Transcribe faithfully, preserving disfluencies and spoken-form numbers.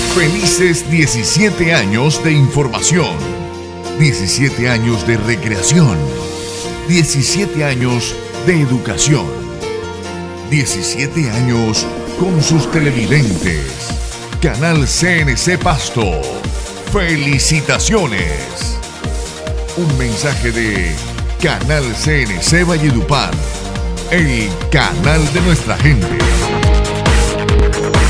Felices diecisiete años de información, diecisiete años de recreación, diecisiete años de educación, diecisiete años con sus televidentes. Canal C N C Pasto, felicitaciones. Un mensaje de Canal C N C Valledupar, el canal de nuestra gente.